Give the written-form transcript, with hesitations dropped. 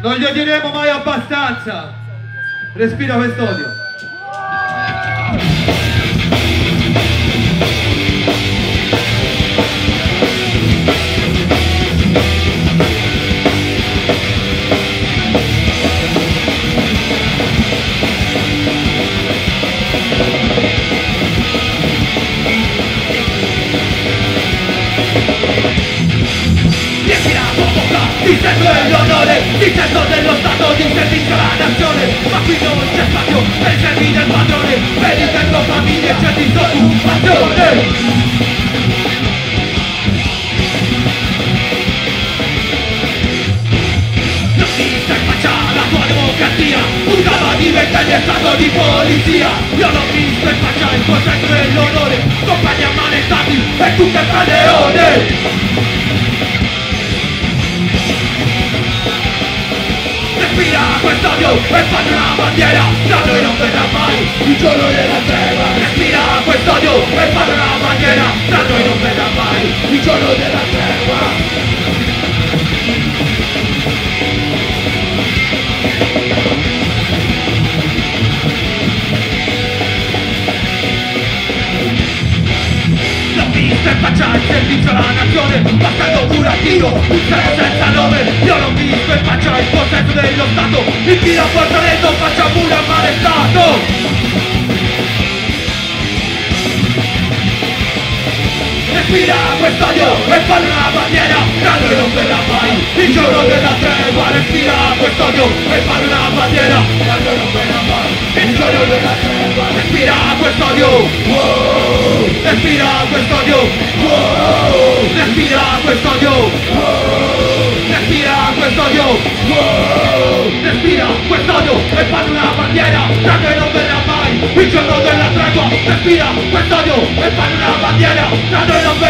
Non gli odieremo mai abbastanza. Respira quest'odio. Difendo l'onore, difendo dello Stato, di servizio alla nazione, ma qui non c'è spazio per i servi del padrone, per il tempo famiglie c'è disoccupazione. Non mi stai in faccia la tua democrazia, usava di vent'anni è stato di polizia. Io non mi sto in faccia il concetto dell'onore, compagni ammanestati e tu che fai leone. Respira quest'odio e fanno una bandiera, da noi non verrà mai il giorno della tregua. Respira quest'odio e fanno una bandiera, da noi non verrà mai il giorno della tregua. Per faccia il servizio alla nazione, passando curativo, un servo senza nome. Io non vi sto in faccia il possesso dello Stato, il filo a portaletto faccia pure ammanestato. Respira quest'odio e fanno una bandiera, da noi non verrà mai il giorno della tregua. Respira quest'odio e fanno una bandiera, da noi non verrà mai il giorno della tregua. Respira quest'odio, wow. Respira quest'odio, wow. Respira quest'odio, wow. Respira quest'odio, wow. Respira quest'odio e fanno una bandiera, da noi non verrà mai il giorno della tregua. Respira quest'odio e fanno una bandiera, da noi non verrà mai.